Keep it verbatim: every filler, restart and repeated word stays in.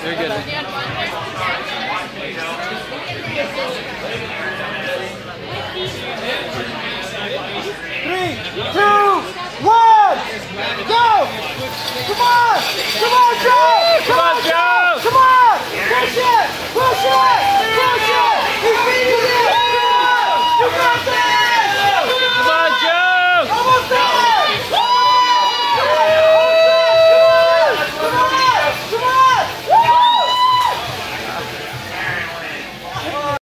You're good. Three, two, one, go! Come on! Come on, Joe!